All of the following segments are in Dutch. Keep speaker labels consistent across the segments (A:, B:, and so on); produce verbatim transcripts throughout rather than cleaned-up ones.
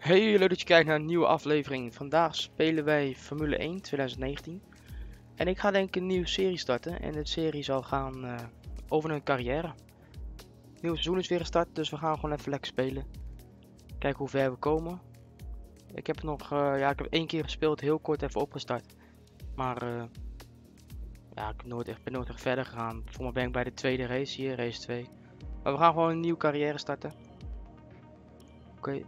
A: Hey, leuk dat je kijkt naar een nieuwe aflevering. Vandaag spelen wij Formule één twintig negentien. En ik ga denk ik een nieuwe serie starten. En de serie zal gaan uh, over een carrière. Het nieuwe seizoen is weer gestart, dus we gaan gewoon even lekker spelen. Kijken hoe ver we komen. Ik heb nog, uh, ja, ik heb één keer gespeeld, heel kort even opgestart. Maar uh, ja, ik heb nooit echt, ben nooit echt verder gegaan. Volgens mij ben ik bij de tweede race hier, race twee. Maar we gaan gewoon een nieuwe carrière starten. Oké. Okay.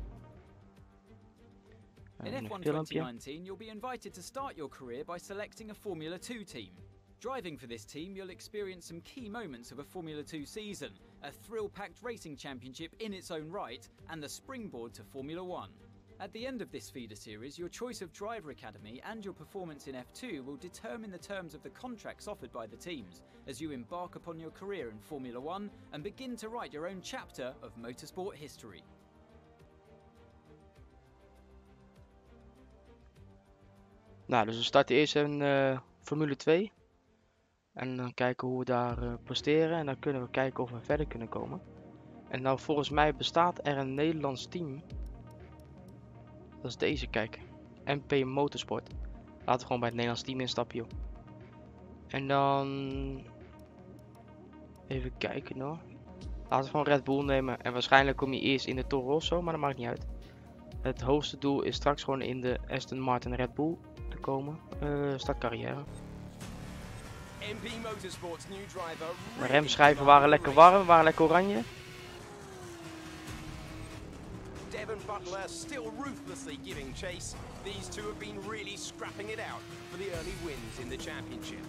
B: In F one twenty nineteen, you'll be invited to start your career by selecting a Formula two team. Driving for this team, you'll experience some key moments of a Formula two season, a thrill-packed racing championship in its own right, and the springboard to Formula one. At the end of this feeder series, your choice of driver academy and your performance in F two will determine the terms of the contracts offered by the teams, as you embark upon your career in Formula one and begin to write your own chapter of motorsport history.
A: Nou, dus we starten eerst in uh, Formule twee. En dan kijken hoe we daar uh, presteren. En dan kunnen we kijken of we verder kunnen komen. En nou, volgens mij bestaat er een Nederlands team. Dat is deze, kijk. M P Motorsport. Laten we gewoon bij het Nederlands team instappen, joh. En dan... Even kijken, hoor. Laten we gewoon Red Bull nemen. En waarschijnlijk kom je eerst in de Toro Rosso, maar dat maakt niet uit. Het hoogste doel is straks gewoon in de Aston Martin Red Bull te komen. Uh, start carrière. De remschijven waren lekker warm, waren lekker oranje.
C: Devon Butler still ruthlessly giving chase. These two have been really scrapping it out for the early wins in the championship.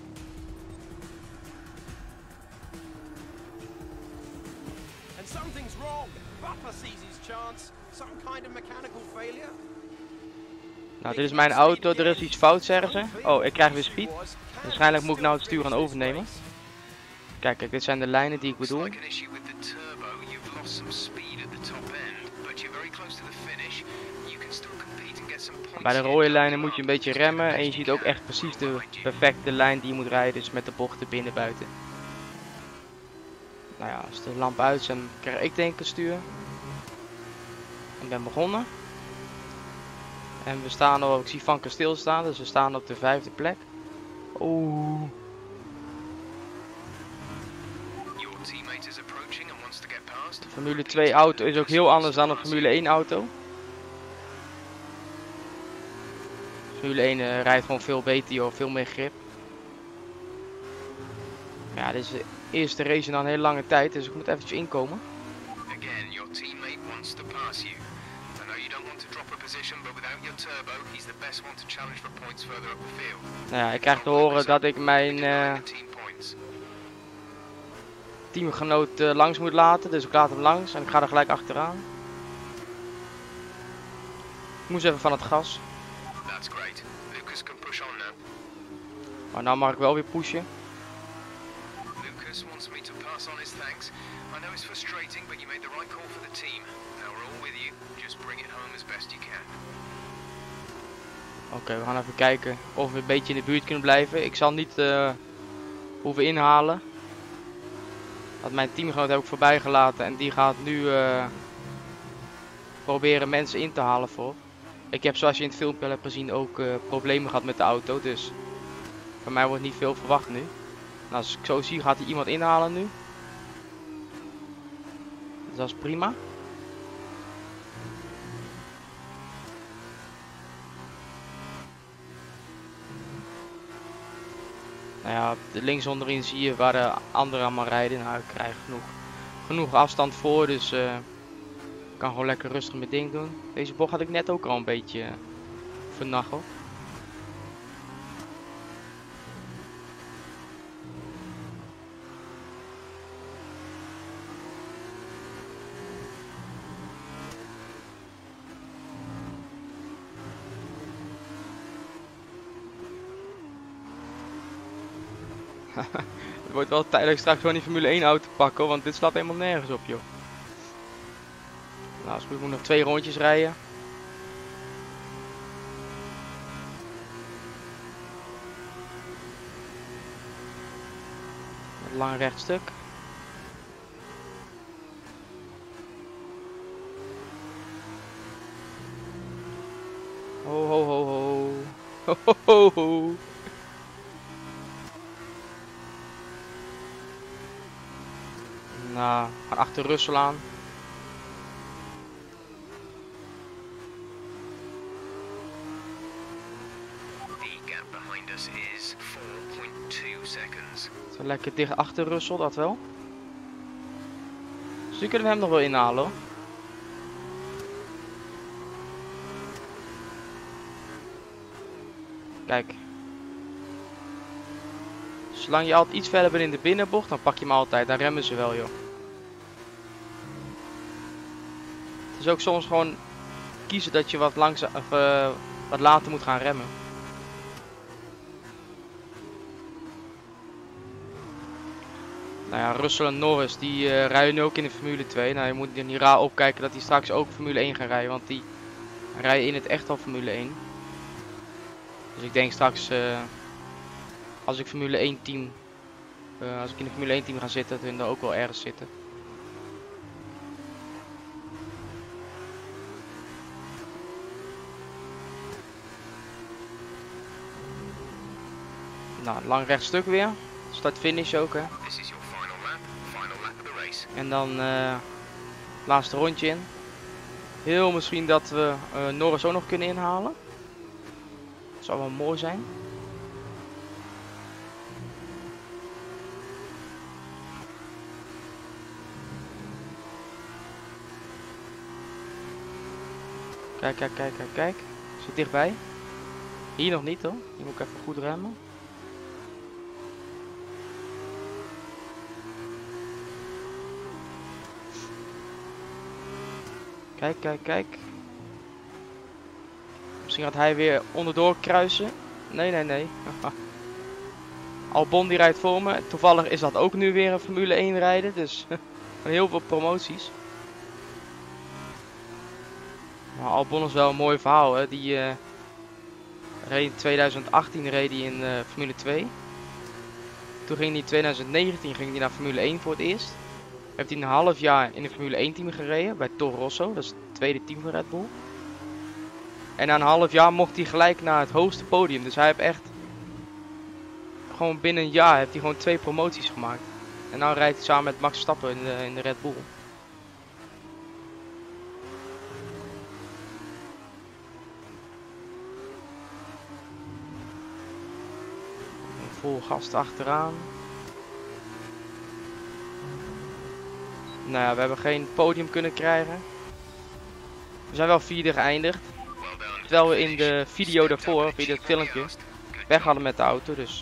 C: And something's wrong. Butler sees his chance. Some kind of mechanical failure.
A: Nou, dit is mijn auto. Er is iets fout, zeggen ze. Oh, ik krijg weer speed. Waarschijnlijk moet ik nou het stuur gaan overnemen. Kijk, kijk, dit zijn de lijnen die ik bedoel. Bij de rode lijnen moet je een beetje remmen. En je ziet ook echt precies de perfecte lijn die je moet rijden. Dus met de bochten binnen buiten. Nou ja, als de lamp uit is, dan krijg ik denk ik het stuur. Ik ben begonnen. En we staan al, ik zie Vanken stilstaan, dus we staan op de vijfde plek. Oeh. De Formule twee auto is ook heel anders dan een Formule één auto. Formule één uh, rijdt gewoon veel beter, joh, veel meer grip. Ja, dit is de eerste race in een hele lange tijd, dus ik moet eventjes inkomen. Nou ja, ik krijg te horen dat ik mijn uh, teamgenoot uh, langs moet laten, dus ik laat hem langs en ik ga er gelijk achteraan. Ik moest even van het gas. Maar nou mag ik wel weer pushen. Oké, okay, we gaan even kijken of we een beetje in de buurt kunnen blijven. Ik zal niet uh, hoeven inhalen. Want mijn teamgenoot heb ik voorbij gelaten en die gaat nu uh, proberen mensen in te halen voor. Ik heb, zoals je in het filmpje hebt gezien, ook uh, problemen gehad met de auto. Dus van mij wordt niet veel verwacht nu. En als ik zo zie, gaat hij iemand inhalen nu. Dus dat is prima. Nou ja, links onderin zie je waar de anderen allemaal rijden. Nou, ik krijg genoeg, genoeg afstand voor, dus uh, ik kan gewoon lekker rustig mijn ding doen. Deze bocht had ik net ook al een beetje uh, vernacheld. Het wordt wel tijdelijk straks gewoon die Formule één auto pakken, want dit slaat helemaal nergens op, joh. Nou, dus ik moet nog twee rondjes rijden. Een lang rechtstuk. Ho ho ho ho. Ho ho ho ho. Nou, we gaan achter Russell aan. Zo lekker dicht achter Russell, dat wel. Dus nu kunnen we hem nog wel inhalen hoor. Kijk. Zolang je altijd iets verder bent in de binnenbocht, dan pak je hem altijd. Dan remmen ze wel, joh. Het is ook soms gewoon kiezen dat je wat langzaam of uh, wat later moet gaan remmen. Nou ja, Russell en Norris die uh, rijden nu ook in de Formule twee. Nou, je moet er niet raar opkijken dat die straks ook Formule één gaan rijden, want die rijden in het echt al Formule één. Dus ik denk straks, uh, als ik Formule één team, uh, als ik in de Formule één team ga zitten, dat we er ook wel ergens zitten. Nou, lang rechtstuk weer. Start-finish ook, hè. En dan uh, laatste rondje in. Heel misschien dat we uh, Norris ook nog kunnen inhalen. Dat zou wel mooi zijn. Kijk, kijk, kijk, kijk, kijk. Zit dichtbij. Hier nog niet hoor. Hier moet ik even goed remmen. Kijk, kijk, kijk. Misschien gaat hij weer onderdoor kruisen. Nee, nee, nee. Albon die rijdt voor me. Toevallig is dat ook nu weer een Formule één rijden. Dus heel veel promoties. Maar Albon is wel een mooi verhaal. Hè? Die uh, reed in twintig achttien reed hij in uh, Formule twee. Toen ging hij in twintig negentien ging hij naar Formule één voor het eerst. Heeft hij een half jaar in de Formule één team gereden bij Toro Rosso, dat is het tweede team van Red Bull. En na een half jaar mocht hij gelijk naar het hoogste podium. Dus hij heeft echt gewoon binnen een jaar heeft hij gewoon twee promoties gemaakt. En nu rijdt hij samen met Max Verstappen in de, in de Red Bull. Vol gas achteraan. Nou ja, we hebben geen podium kunnen krijgen. We zijn wel vierde geëindigd. Terwijl we in de video daarvoor, of in het filmpje, weg hadden met de auto. Dus.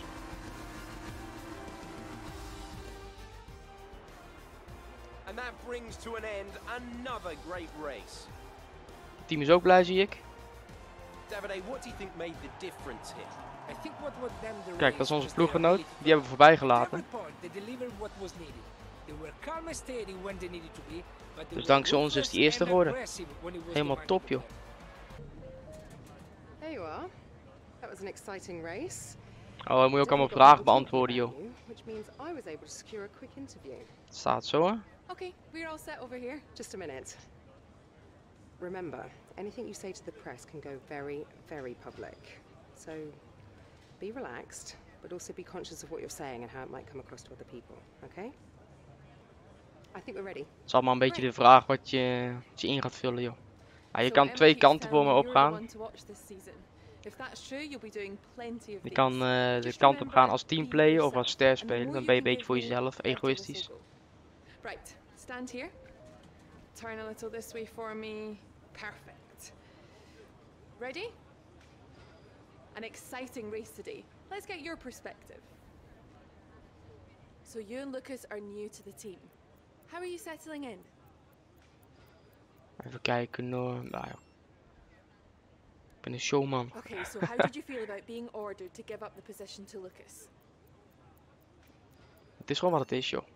C: And that brings to an end another great race.
A: Het team is ook blij, zie ik.
C: Davide, what do you think made the difference here?
A: Kijk, dat is onze ploeggenoot. Die hebben we voorbij gelaten. Dus dankzij ons is die eerste geworden. Helemaal top, joh. Oh, dan moet je ook allemaal vragen beantwoorden, joh. Het staat zo, hè?
D: Okay, we're all set over here. Just a minute. Remember, anything you say to the press can go very, very public. So be relaxed, but also be conscious of what you're saying and how it might come across to other people, okay? I think we're ready.
A: Het is allemaal een beetje de vraag wat je, wat je in gaat vullen, joh. Nou, je kan twee kanten voor me opgaan. Je kan uh, de kant op gaan als teamplayer of als ster spelen. Dan ben je een beetje voor jezelf, egoïstisch.
D: Right, stand here. Turn a little this way for me. Perfect. Ready? An exciting race today. Let's get your perspective. So you and Lucas are new to the team. How are you settling in?
A: Even kijken, no, nou ja. Ik ben een showman.
D: Okay, so how did you feel about being ordered to give up the position to Lucas?
A: Het is gewoon wat het is, joh.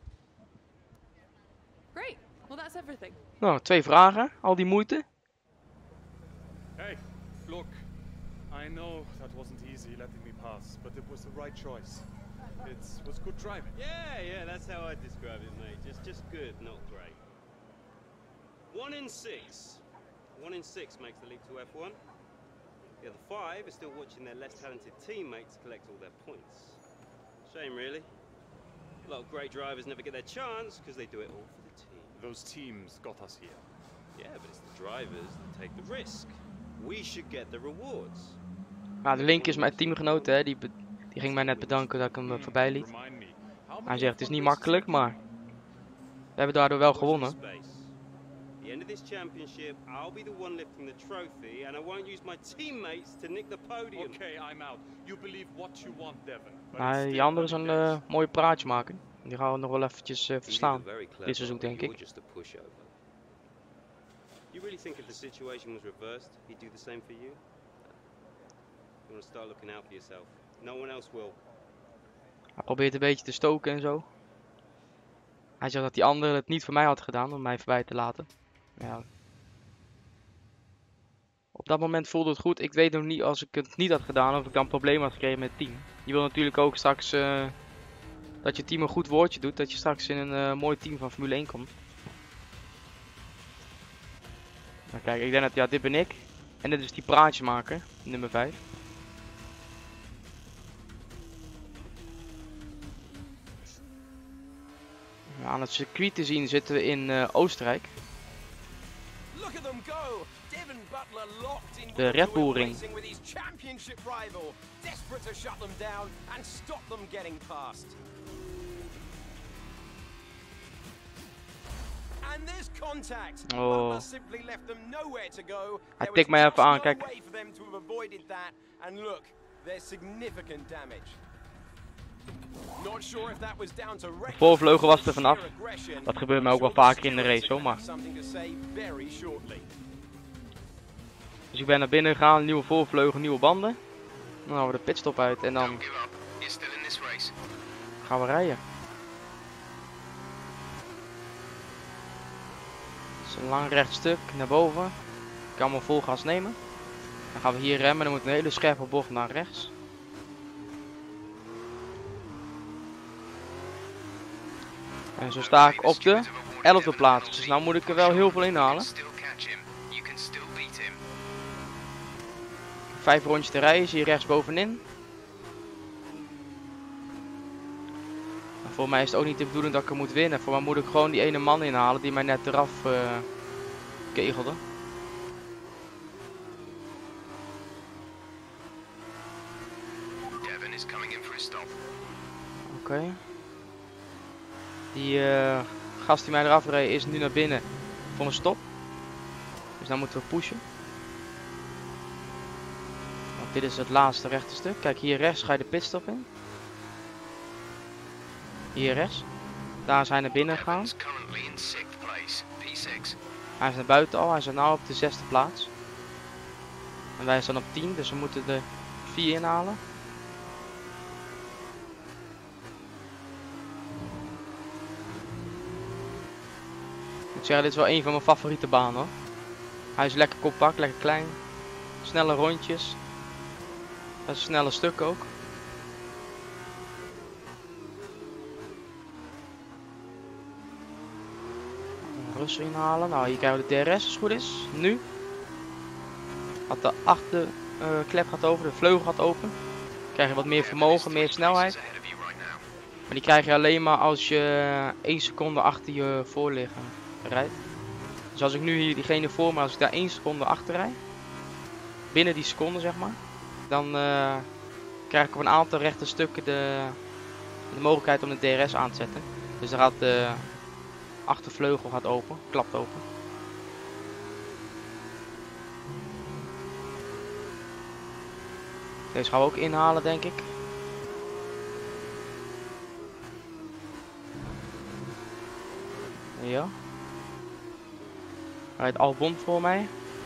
D: Great. Well, that's everything.
A: Nou, twee vragen. Al die moeite.
E: Hey, look. I know that wasn't easy letting me pass, but it was the right choice. It was good driving.
F: Yeah, yeah, that's how I describe it, mate. Just, just good, not great. One in six. One in six makes the leap to F one. The other five are still watching their less talented teammates collect all their points. Shame, really. A lot of great drivers never get their chance because they do it all for the team.
E: Those teams got us here.
F: Yeah, but it's the drivers that take the risk. We should get the rewards.
A: Nou, de Link is mijn teamgenoot, hè. Die, die ging mij net bedanken dat ik hem uh, voorbij liet. Hij zegt het is niet makkelijk, maar we hebben daardoor wel gewonnen.
F: The end of this championship, I'll be the one lifting the trophy, and I won't use my teammates to nick the podium.
E: Okay, I'm out. You believe what you want, Devon.
A: Nou, die andere is een uh, mooie praatje maken. Die gaan we nog wel eventjes uh, verslaan. Dit seizoen, denk ik.
F: You really think if the situation was reversed, he'd do the same for you? You want to start looking out for yourself. No one else will.
A: Hij probeert een beetje te stoken en zo. Hij zegt dat die andere het niet voor mij had gedaan om mij voorbij te laten. Ja. Op dat moment voelde het goed. Ik weet nog niet als ik het niet had gedaan of ik dan problemen had gekregen met het team. Je wil natuurlijk ook straks uh, dat je team een goed woordje doet. Dat je straks in een uh, mooi team van Formule één komt. Nou, kijk, ik denk dat ja, dit ben ik. En dit is die praatjemaker, nummer vijf. Aan het circuit te zien zitten we in uh, Oostenrijk. De Red Bull Ring. Oh. Hij tikt mij even aan, kijk. De voorvleugel was er vanaf. Dat gebeurt mij ook wel vaker in de race hoor, maar. Dus ik ben naar binnen gegaan, nieuwe voorvleugel, nieuwe banden. Dan gaan we de pitstop uit en dan gaan we rijden. Het is een lang recht stuk naar boven. Ik kan hem vol gas nemen. Dan gaan we hier remmen, dan moet een hele scherpe bocht naar rechts. En zo sta ik op de elfde plaats, dus nou moet ik er wel heel veel inhalen. Vijf rondjes te rijden, zie je rechts bovenin. En voor mij is het ook niet de bedoeling dat ik er moet winnen. Voor mij moet ik gewoon die ene man inhalen die mij net eraf uh, kegelde. Oké. Okay. Die uh, gast die mij eraf reed is nu naar binnen voor een stop. Dus dan moeten we pushen. Want dit is het laatste rechte stuk. Kijk, hier rechts ga je de pitstop in. Hier rechts. Daar zijn we naar binnen gegaan. Hij is naar buiten al. Hij is nu op de zesde plaats. En wij staan op tien, dus we moeten de vier inhalen. Ik zeg, dit is wel een van mijn favoriete banen hoor. Hij is lekker compact, lekker klein. Snelle rondjes. Dat is een snelle stuk ook. Russen inhalen. Nou, hier krijgen we de D R S als het goed is. Nu. Gaat de achter uh, klep gaat over, de vleugel gaat open. Krijg je wat meer vermogen, meer snelheid. Maar die krijg je alleen maar als je één seconde achter je voorligger rijdt. Dus als ik nu hier diegene voor me, als ik daar één seconde achter rijd, binnen die seconde zeg maar, dan uh, krijg ik op een aantal rechte stukken de, de mogelijkheid om de D R S aan te zetten. Dus dan gaat de achtervleugel gaat open, klapt open. Deze gaan we ook inhalen denk ik. Ja. Hij rijdt Albon voor mij.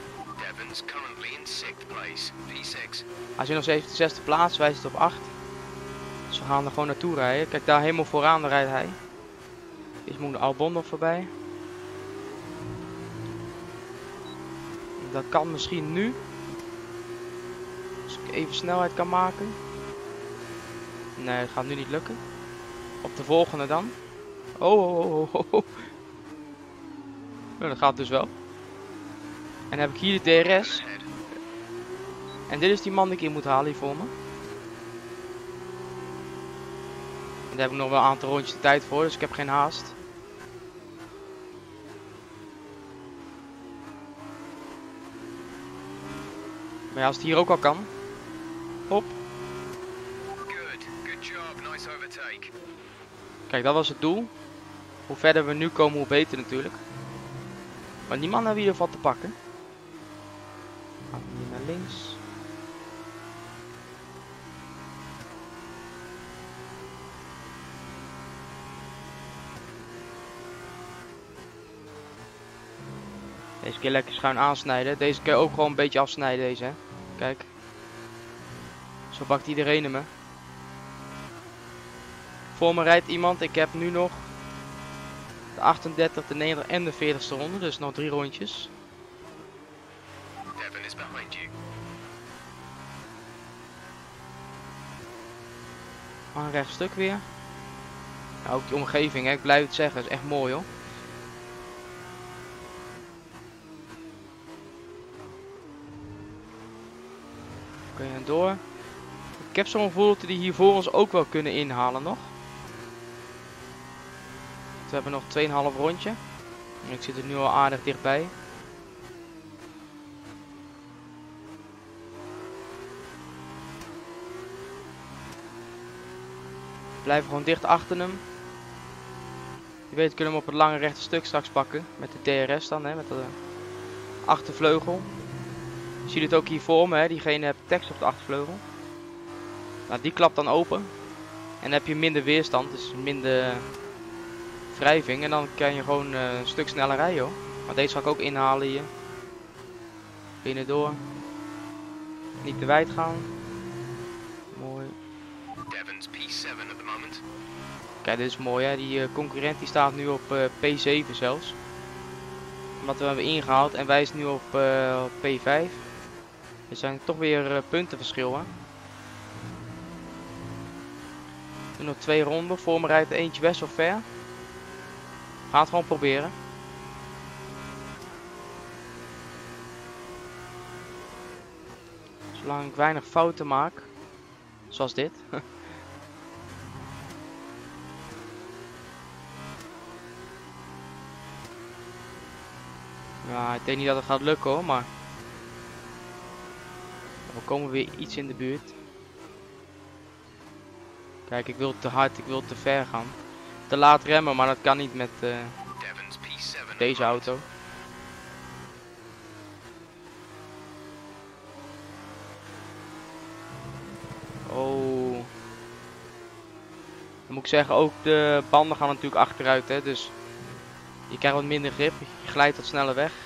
A: Hij zit nog steeds op de zesde plaats, wij zitten op acht. Dus we gaan er gewoon naartoe rijden. Kijk daar helemaal vooraan rijdt hij. Dus moet de Albon nog voorbij. Dat kan misschien nu. Als ik even snelheid kan maken. Nee, het gaat nu niet lukken. Op de volgende dan. Oh, oh, oh, oh, oh. Nou, dat gaat dus wel. En dan heb ik hier de D R S. En dit is die man die ik in moet halen hier voor me. En daar heb ik nog wel een aantal rondjes de tijd voor, dus ik heb geen haast. Maar ja, als het hier ook al kan. Hop. Kijk, dat was het doel. Hoe verder we nu komen, hoe beter natuurlijk. Maar die man hebben we hier wat te pakken. Gaan we hier naar links. Deze keer lekker schuin aansnijden. Deze keer ook gewoon een beetje afsnijden deze, hè. Kijk. Zo pakt iedereen hem, hè. Voor me rijdt iemand. Ik heb nu nog de achtendertig, de negentig en de veertigste ronde. Dus nog drie rondjes.
G: Devon is behind you.
A: Een rechtstuk weer. Ja, ook die omgeving, hè. Ik blijf het zeggen. Is echt mooi, hoor. Oké, en door. Ik heb zo'n gevoel dat we die hier voor ons ook wel kunnen inhalen nog. We hebben nog twee komma vijf rondje. En ik zit er nu al aardig dichtbij. Blijven gewoon dicht achter hem. Je weet kunnen we hem op het lange rechte stuk straks pakken. Met de D R S dan, hè, met de achtervleugel. Je ziet het ook hier voor me, hè. Diegene heeft tekst op de achtervleugel. Nou, die klapt dan open. En dan heb je minder weerstand, dus minder wrijving. En dan kan je gewoon uh, een stuk sneller rijden, hoor. Maar deze ga ik ook inhalen hier. Binnendoor. Niet te wijd gaan. Mooi.
G: Devon's P zeven at the moment.
A: Kijk, dit is mooi, hè. Die uh, concurrent die staat nu op uh, P zeven zelfs. Wat we hebben ingehaald. En wij is nu op uh, P vijf. Er zijn toch weer uh, puntenverschil, hè. Nu nog twee ronden. Voor me rijdt er eentje best wel ver. We gaan het gewoon proberen. Zolang ik weinig fouten maak. Zoals dit. Ja, ik denk niet dat het gaat lukken, hoor, maar we komen weer iets in de buurt. Kijk, ik wil te hard, ik wil te ver gaan. Te laat remmen, maar dat kan niet met uh, deze auto. Oh. Dan moet ik zeggen, ook de banden gaan natuurlijk achteruit, hè, dus je krijgt wat minder grip, je glijdt wat sneller weg.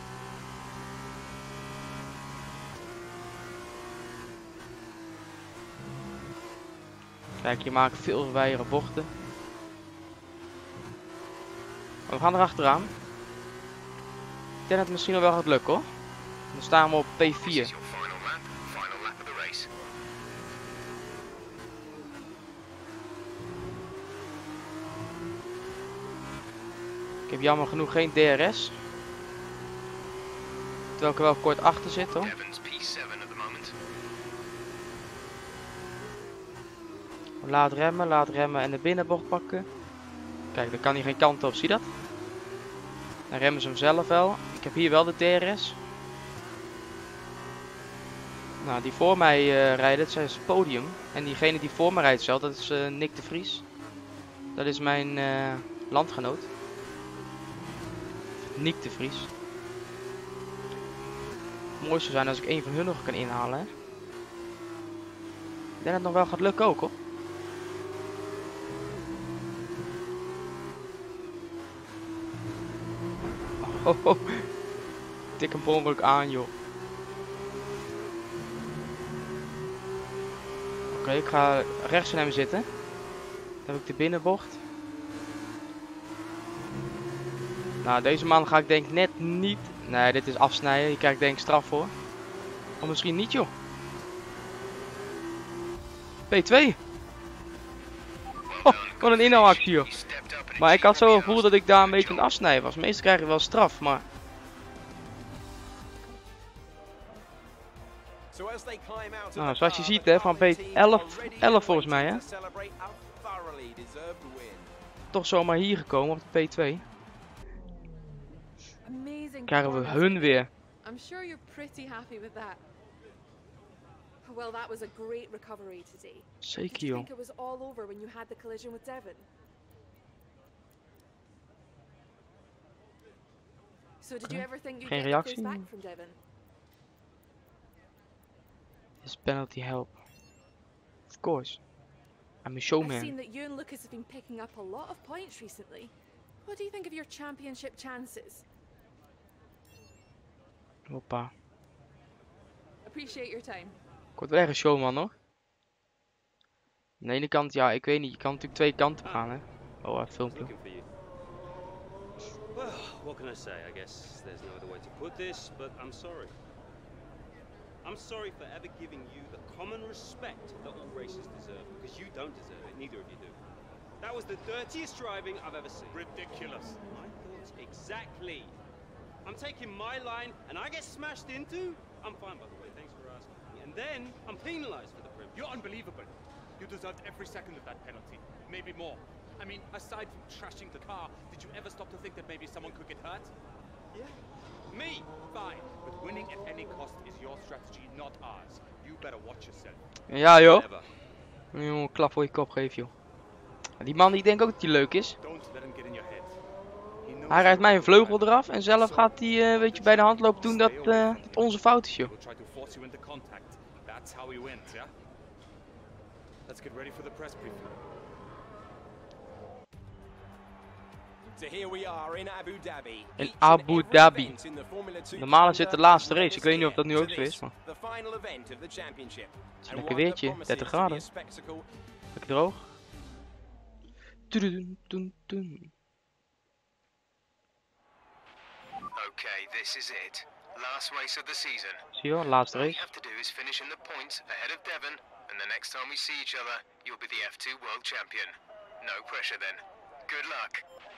A: Kijk, je maakt veel wijere bochten. Maar we gaan er achteraan. Ik denk dat het misschien nog wel gaat lukken, hoor. Dan staan we op P vier. Ik heb jammer genoeg geen D R S. Terwijl ik er wel kort achter zit, hoor. Laat remmen, laat remmen en de binnenbocht pakken. Kijk, daar kan hij geen kant op, zie je dat? Dan remmen ze hem zelf wel. Ik heb hier wel de D R S. Nou, die voor mij uh, rijden, dat is het podium. En diegene die voor mij rijdt zelf, dat is uh, Nick de Vries. Dat is mijn uh, landgenoot. Nick de Vries. Het mooiste zou zijn als ik een van hun nog kan inhalen, hè? Ik denk dat het nog wel gaat lukken ook, hoor. Oh, oh. Tik hem per ongeluk aan, joh. Oké, okay, ik ga rechts van hem zitten. Dan heb ik de binnenbocht. Nou, deze man ga ik denk net niet... Nee, dit is afsnijden. Hier krijg ik denk straf voor. Of misschien niet, joh. P twee. Oh, wat een inhaalactie, joh. Maar ik had zo een gevoel dat ik daar een beetje aan het afsnijden was. Meestal krijg je wel straf, maar... Nou, zoals je ziet hè, van P elf, elf volgens mij hè. Toch zomaar hier gekomen op de P twee. Krijgen we hun weer.
H: I'm sure you're pretty happy with that. Well, that was a great recovery today.
A: Zeker
H: Did you
A: joh.
H: think it was all over when you had the collision with Devon? So did you ever think you'd
A: Geen
H: get the
A: reactie.
H: cruise back from Devon?
A: This penalty help. Of course. I'm a
H: I've
A: showman.
H: seen that you and Lucas have been picking up a lot of points recently. What do you think of your championship chances?
A: Hoppa.
H: Appreciate your time.
A: Ik word wel echt een showman hoor. Aan de ene kant, ja, ik weet niet. Je kan natuurlijk twee kanten op gaan hè. Oh, een filmpje.
F: Looking for you. Well, what can I say? I guess there's no other way to put this, but I'm sorry. I'm sorry for ever giving you the common respect that all races deserve, because you don't deserve it, neither of you do. That was the dirtiest driving I've ever seen.
E: Ridiculous.
F: My thoughts exactly. I'm taking my line and I get smashed into? I'm fine, by the way, thanks for asking. And then I'm penalized for the privilege.
E: You're unbelievable. You deserved every second of that penalty, maybe more. I mean, aside from trashing the car, did you ever stop to think that maybe someone could get hurt?
F: Yeah.
E: Me? Fine. But winning at any cost is your strategy, not ours. You better watch yourself.
A: Ja joh.
F: Whatever.
A: Jongen, klap voor je kop geef joh. Die man die denkt ook dat hij leuk is.
E: Don't let him get in your head. He knows
A: Hij rijdt mij een
E: you're
A: vleugel eraf en zelf gaat hij uh, weet je, bij de hand lopen doen dat uh, dat onze fout is joh.
E: We'll try to force you into contact. That's how he wins, yeah? Let's get ready for the press briefing.
C: So here we are in Abu Dhabi.
A: In
C: Each and
A: Abu
C: every
A: Dhabi.
C: event in the Formula two
A: Normaal is het de
C: calendar
A: laatste
C: is
A: race. Ik weet niet of dat nu ook
C: to
A: zo is,
C: this,
A: maar
C: the final event of the championship.
A: het is
C: And
A: lekker
C: one that
A: weertje,
C: promises
A: dertig
C: to be a
A: graden.
C: spectacle.
A: Lekker droog. Tududun, dun, dun.
G: Okay, this is it. Last race of the season.
A: Zie je wel, laatste
G: All you
A: race.
G: have to do is finish in the points ahead of Devon, and the next time we see each other, you'll be the F two World Champion. No pressure then. Good luck.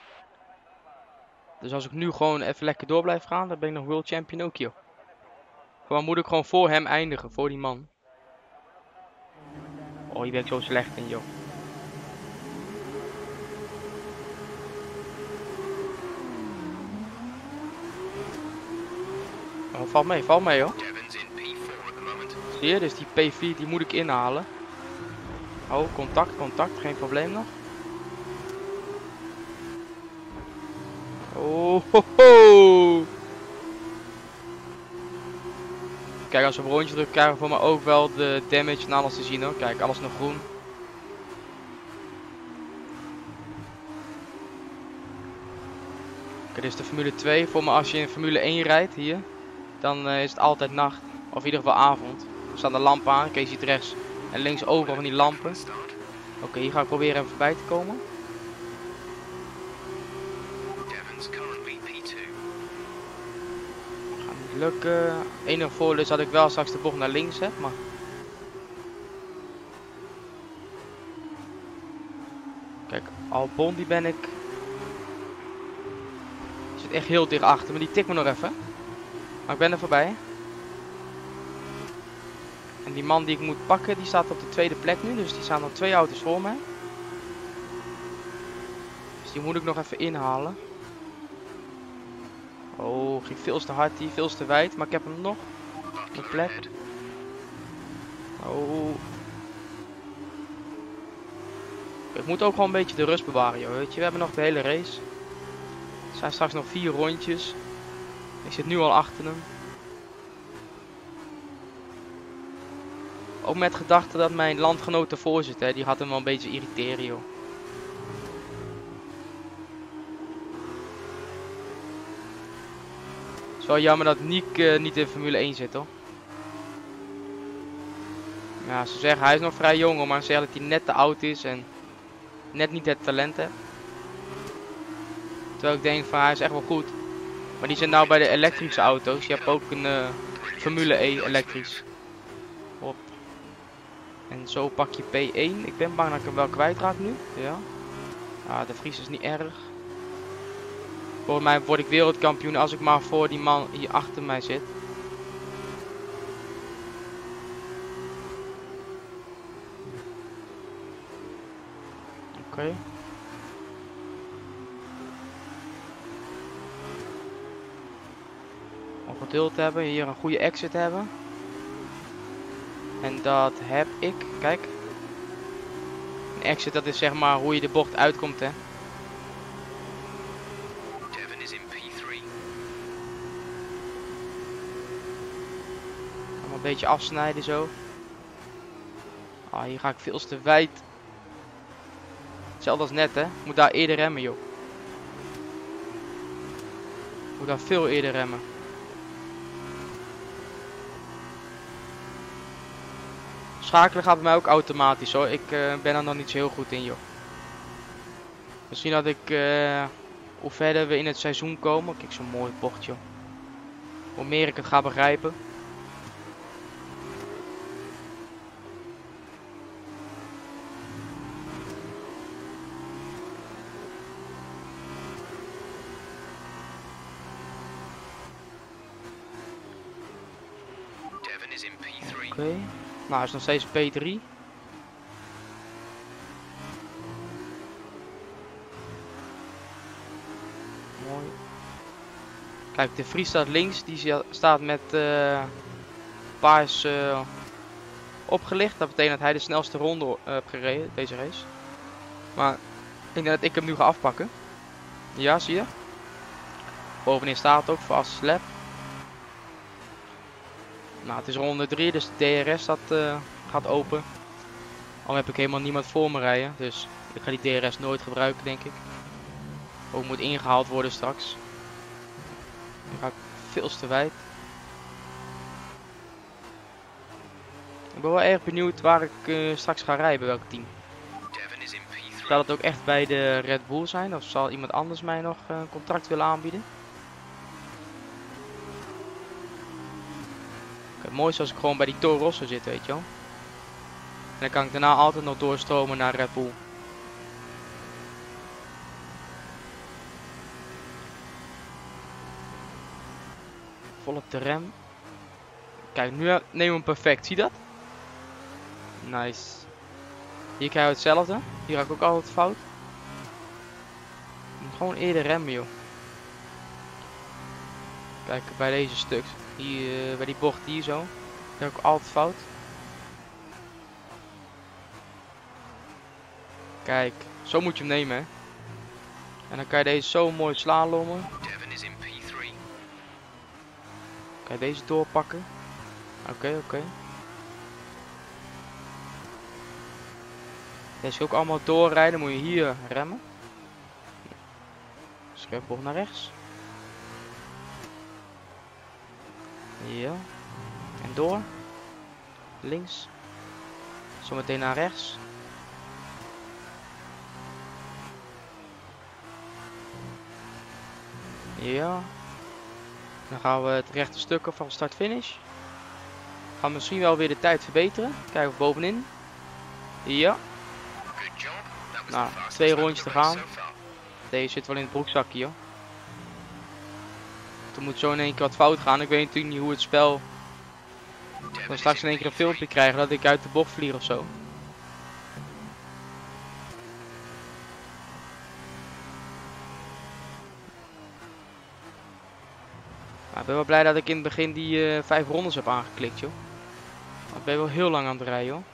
A: Dus als ik nu gewoon even lekker door blijf gaan, dan ben ik nog World Champion ook joh. Gewoon moet ik gewoon voor hem eindigen, voor die man. Oh, je bent zo slecht in joh. Oh, valt mee, valt mee hoor.
G: Devon's in P four at the moment.
A: Zie je, dus die P vier die moet ik inhalen. Oh, contact, contact, geen probleem nog. Oh, ho, ho. Kijk, als we een rondje druk krijgen voor mij ook wel de damage en alles te zien hoor. Kijk, alles nog groen. Kijk, dit is de Formule twee. Voor me als je in Formule één rijdt hier, dan uh, is het altijd nacht. Of in ieder geval avond. Er staan de lampen aan. Kijk, je ziet rechts en links overal van die lampen. Oké, okay, hier ga ik proberen even voorbij te komen.
G: Devon's currently P two.
A: Gaat niet lukken. Enige voordeel is dat ik wel straks de bocht naar links heb, maar... Kijk, Albon die ben ik... Die zit echt heel dicht achter, maar die tikt me nog even. Maar ik ben er voorbij. En die man die ik moet pakken, die staat op de tweede plek nu. Dus die staan nog twee auto's voor mij. Dus die moet ik nog even inhalen. Oh, ging veel te hard hier, veel te wijd. Maar ik heb hem nog. Een plek. Oh. Ik moet ook gewoon een beetje de rust bewaren, joh. Weet je, we hebben nog de hele race. Er zijn straks nog vier rondjes. Ik zit nu al achter hem. Ook met gedachte dat mijn landgenoot ervoor zit, hè. Die gaat hem wel een beetje irriteren, joh. Het is wel jammer dat Nick uh, niet in Formule één zit, hoor. Ja, ze zeggen hij is nog vrij jong, hoor, maar ze zeggen dat hij net te oud is en net niet het talent heeft. Terwijl ik denk van hij is echt wel goed. Maar die zijn nou bij de elektrische auto's. Je hebt ook een uh, Formule E elektrisch. Hop. En zo pak je P één. Ik ben bang dat ik hem wel kwijtraak nu. Ja. Ja, de Vries is niet erg. Volgens mij word ik wereldkampioen als ik maar voor die man hier achter mij zit. Okay. Om geduld te hebben, hier een goede exit hebben. En dat heb ik, kijk. Een exit, dat is zeg maar hoe je de bocht uitkomt, hè.
G: Devon is in P drie.
A: Allemaal een beetje afsnijden zo. Ah, hier ga ik veel te wijd. Hetzelfde als net, hè. Moet daar eerder remmen, joh. Moet daar veel eerder remmen. Schakelen gaat bij mij ook automatisch, hoor. Ik uh, ben er nog niet zo heel goed in, joh. Misschien dat ik, uh, hoe verder we in het seizoen komen. Kijk, zo'n mooi bocht, joh. Hoe meer ik het ga begrijpen.
G: Devon is in P drie.
A: Oké. Okay. Nou, hij is nog steeds P drie. Mooi. Kijk, de Vries staat links. Die staat met uh, paars uh, opgelicht. Dat betekent dat hij de snelste ronde uh, heeft gereden, deze race. Maar ik denk dat ik hem nu ga afpakken. Ja, zie je? Bovenin staat het ook, fast lap. Nou, het is ronde drie, dus de D R S dat, uh, gaat open. Al heb ik helemaal niemand voor me rijden, dus ik ga die D R S nooit gebruiken, denk ik. Ook moet ingehaald worden straks. Dan ga ik veel te wijd. Ik ben wel erg benieuwd waar ik uh, straks ga rijden, bij welk team.
G: Devon is in P drie.
A: Zal het ook echt bij de Red Bull zijn, of zal iemand anders mij nog uh, een contract willen aanbieden? Het mooiste als ik gewoon bij die Toro Rosso zit, weet je wel. En dan kan ik daarna altijd nog doorstromen naar Red Bull. Vol op de rem. Kijk, nu nemen we hem perfect. Zie je dat? Nice. Hier krijgen we hetzelfde. Hier ga ik ook altijd fout. Ik moet gewoon eerder remmen, joh. Kijk, bij deze stuk. Hier, uh, bij die bocht hier zo. Daar heb ik altijd fout. Kijk, zo moet je hem nemen, hè. En dan kan je deze zo mooi slalommen.
G: Devon is in P drie.
A: Kan je deze doorpakken. Oké, okay, oké. Okay. Deze ga ik ook allemaal doorrijden. Moet je hier remmen. Scherp bocht naar rechts. Ja. En door. Links. Zometeen naar rechts. Ja. Dan gaan we het rechte stukken van start-finish. Gaan we misschien wel weer de tijd verbeteren. Kijken of bovenin. Ja. Nou, twee rondjes te gaan. Deze zit wel in het broekzakje, joh. Er moet zo in één keer wat fout gaan. Ik weet natuurlijk niet hoe het spel. Dan straks in één keer een filmpje krijgen dat ik uit de bocht vlieg of zo. Maar ik ben wel blij dat ik in het begin die uh, vijf rondes heb aangeklikt, joh. Want ik ben wel heel lang aan het rijden, joh.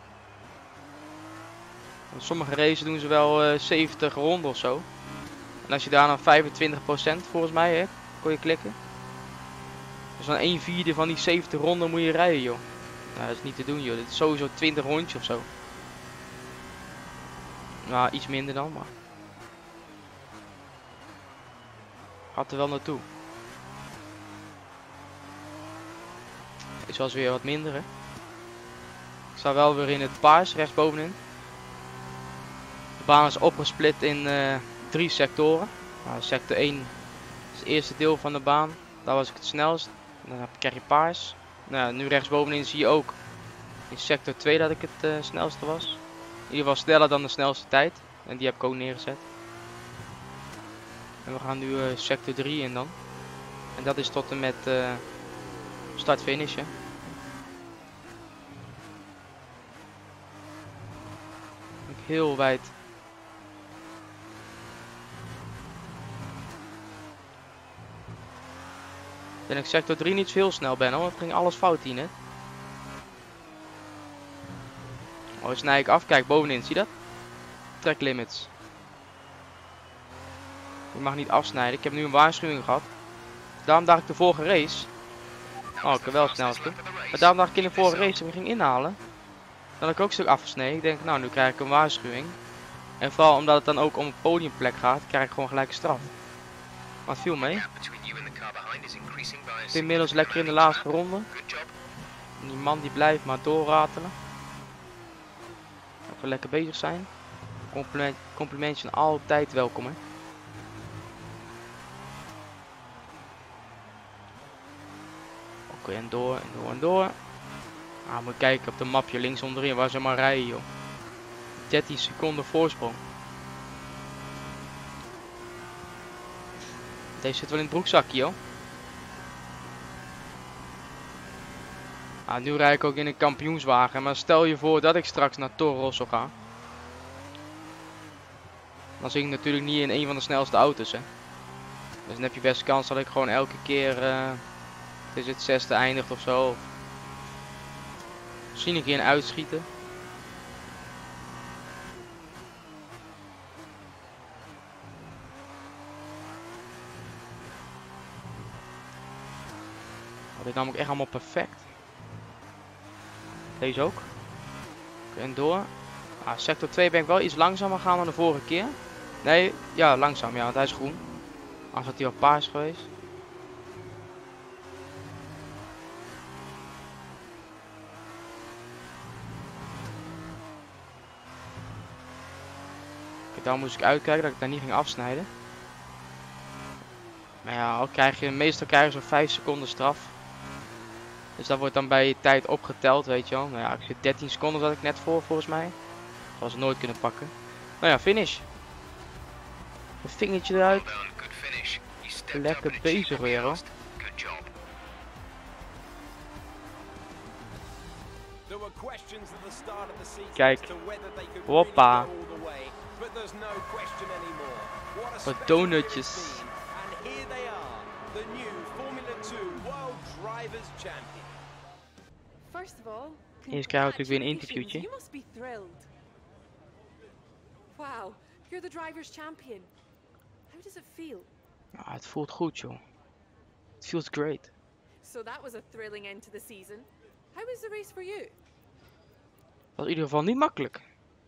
A: Want sommige races doen ze wel uh, zeventig ronden of zo. En als je daar dan vijfentwintig procent volgens mij hebt, kon je klikken. Dus dan een vierde van die zeventig ronden moet je rijden, joh. Nou, dat is niet te doen, joh. Dit is sowieso twintig rondjes of zo. Nou, iets minder dan, maar. Gaat er wel naartoe. Is wel eens weer wat minder, hè. Ik sta wel weer in het paars, rechtsbovenin. De baan is opgesplit in uh, drie sectoren. Nou, sector één is het eerste deel van de baan. Daar was ik het snelst. Dan krijg je paars. Nou, nu rechtsbovenin zie je ook in sector twee dat ik het uh, snelste was. In ieder geval sneller dan de snelste tijd. En die heb ik ook neergezet. En we gaan nu uh, sector drie in dan. En dat is tot en met uh, start-finish, hè. Heel wijd. Ik denk dat ik sector drie niet zo heel snel ben hoor, want het ging alles fout hier net. Oh, dan snij ik af. Kijk, bovenin, zie je dat? Track limits. Ik mag niet afsnijden. Ik heb nu een waarschuwing gehad. Daarom dacht ik de vorige race. Oh, ik heb wel het snelste. Maar daarom dacht ik in de vorige race dat ik ging inhalen. Dan had ik ook een stuk afgesneden. Ik denk, nou, nu krijg ik een waarschuwing. En vooral omdat het dan ook om een podiumplek gaat, krijg ik gewoon gelijk een straf. Maar het viel mee. Ik ben inmiddels lekker in de laatste ronde. En die man die blijft maar doorratelen. Dat we lekker bezig zijn. Compliment, complimentjes zijn altijd welkom, hè. Oké, en door, en door, en door. Ah, moet kijken op de mapje links onderin waar ze maar rijden, joh. dertien seconden voorsprong. Deze zit wel in het broekzakje, joh. Ah, nu rijd ik ook in een kampioenswagen, maar stel je voor dat ik straks naar Toro Rosso ga. Dan zit ik natuurlijk niet in een van de snelste auto's, hè. Dus dan heb je best kans dat ik gewoon elke keer uh, tussen het zesde eindigt of zo. Of misschien een keer uitschieten. Oh, dit is namelijk echt allemaal perfect. Deze ook. Okay, en door. Ah, sector twee ben ik wel iets langzamer gaan dan de vorige keer. Nee, ja, langzaam, ja, want hij is groen. Als had hij al paars geweest. Kijk, daar moest ik uitkijken dat ik daar niet ging afsnijden. Maar ja, al krijg je, meestal krijg je zo'n vijf seconden straf. Dus dat wordt dan bij je tijd opgeteld, weet je wel. Nou ja, ik zit dertien seconden zat ik net voor, volgens mij. Dat was het nooit kunnen pakken. Nou ja, finish. Een vingertje eruit. Lekker bezig weer, hoor. Kijk. Hoppa. Wat donutjes. Eerst krijgen we natuurlijk weer een interviewtje.
H: Wow, you're the drivers' champion. How does it feel?
A: Ah, het voelt goed, joh. It feels great.
H: So that was a thrilling end to the season. How was the race for you?
A: Was in ieder geval niet makkelijk.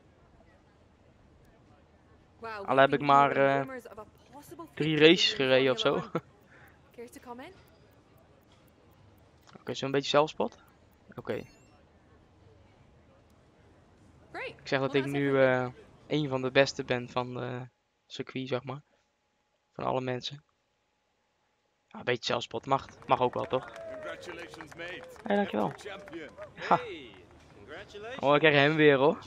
H: Wow,
A: al heb ik maar uh, drie races gereden of zo. Oké, okay, zo'n beetje zelfspot. Oké. Okay. Ik zeg dat ik nu uh, een van de beste ben van de circuit, zeg maar. Van alle mensen. Ja, een beetje zelfspot mag, mag ook wel, toch? Ja, dankjewel. Ha. Oh, ik krijg hem weer, hoor.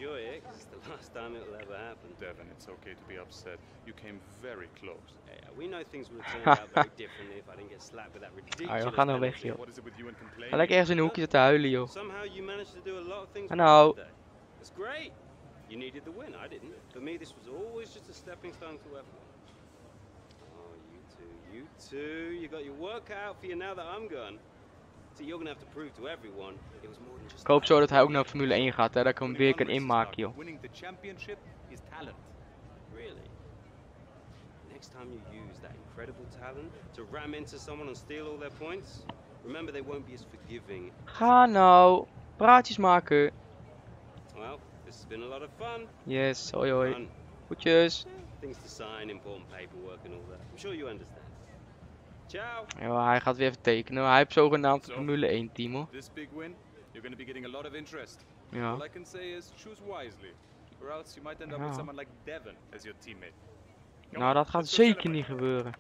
E: Devin, it's okay to be upset. You came very close.
F: Yeah, we know things would have turned out very differently if I didn't get slapped with that ridiculous.
A: Ah, we gaan nou weg, joh. Ga lekker ergens in een hoekje zitten huilen, joh.
F: Somehow you managed to do a lot of things.
A: Nou.
F: That's great. You needed the win. I didn't. For me, this was always just a stepping stone to F one. Oh, you two, you two, you got your work out for you now that I'm gone. So you're gonna have to prove to everyone it was more than just.
A: Ik hoop zo dat hij ook naar Formule één gaat, hè, dat ik hem weer kan inmaken, joh.
E: Winning the championship is talent.
F: Really? Next time you use that incredible talent to ram into someone and steal all their points, remember they won't be as forgiving.
A: Ga nou, praatjes maken.
F: Well, this has been a lot of fun.
A: Yes, hoi hoi. Goedjes.
F: Things to sign, important paperwork and all that. I'm sure you understand. Ciao.
A: Ja, hij gaat weer even tekenen. Hij heeft zogenaamd een Formule één team, hoor.
E: This big win, you're going to be getting a lot of interest.
A: Ja.
E: All I can say is choose wisely, or else you might end up
A: Ja.
E: with someone like Devin as your teammate.
A: Nou, dat gaat zeker niet gebeuren.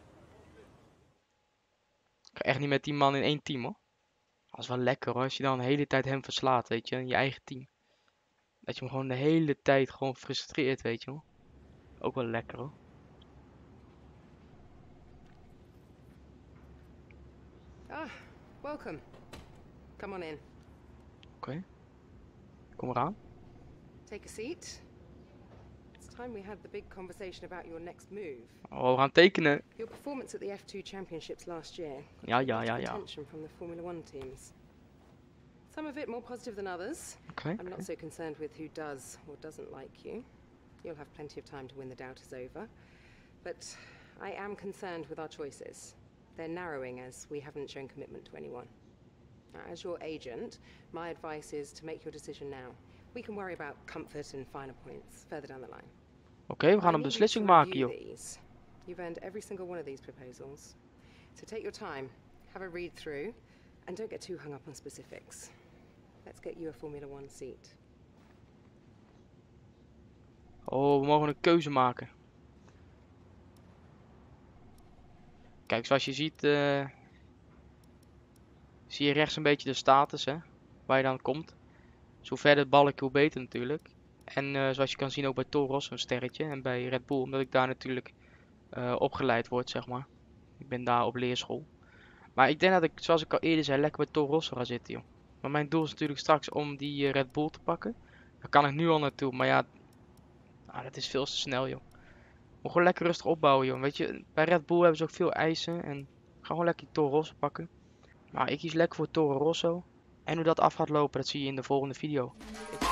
A: Ik ga echt niet met die man in één team, hoor. Dat is wel lekker, hoor, als je dan de hele tijd hem verslaat, weet je, in je eigen team. Dat je hem gewoon de hele tijd gewoon frustreert, weet je wel. Ook wel lekker, hoor.
D: Ah, welcome. Come on in.
A: Oké. Okay. Kom eraan.
D: Take a seat. It's time we had the big conversation about your next move.
A: Oh, we gaan tekenen.
D: Your performance at the F two Championships last year.
A: Ja, ja, ja, ja.
D: Attention from the Formula One teams. Some of it more positive than others.
A: Okay.
D: I'm not so concerned with who does or doesn't like you. You'll have plenty of time to win the doubters over. But I am concerned with our choices. They're narrowing as we haven't shown commitment to anyone. Now, as your agent, my advice is to make your decision now. We can worry about comfort and finer points further down the line.
A: Oké, okay, we gaan een beslissing maken, joh.
D: You've earned every single one of these proposals. So take your time, have a read through, and don't get too hung up on specifics. Let's get you a Formula One seat.
A: Oh, we mogen een keuze maken. Kijk, zoals je ziet, uh, zie je rechts een beetje de status, hè, waar je dan komt. Zo verder het balkje, hoe beter natuurlijk. En uh, zoals je kan zien ook bij Toro Rosso een sterretje. En bij Red Bull, omdat ik daar natuurlijk uh, opgeleid word, zeg maar. Ik ben daar op leerschool. Maar ik denk dat ik, zoals ik al eerder zei, lekker bij Toro Rosso ga zitten, joh. Maar mijn doel is natuurlijk straks om die uh, Red Bull te pakken. Daar kan ik nu al naartoe, maar ja, ah, dat is veel te snel, joh. Moet gewoon lekker rustig opbouwen, joh. Weet je, bij Red Bull hebben ze ook veel eisen. En ga gewoon lekker die Toro Rosso pakken. Maar ik kies lekker voor Toro Rosso. En hoe dat af gaat lopen, dat zie je in de volgende video.